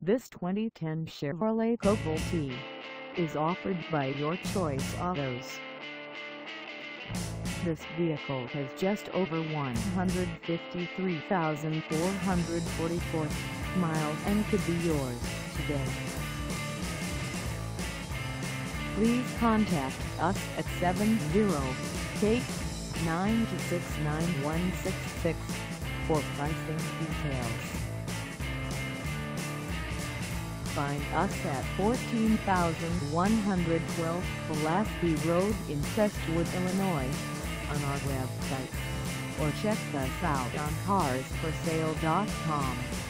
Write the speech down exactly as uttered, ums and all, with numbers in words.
This twenty ten Chevrolet Cobalt T is offered by Your Choice Autos. This vehicle has just over one hundred fifty-three thousand four hundred forty-four miles and could be yours today. Please contact us at seven zero eight, nine two six, nine one six six for pricing details. Find us at fourteen thousand one hundred twelve Pulaski Road in Crestwood, Illinois, on our website, or check us out on cars for sale dot com.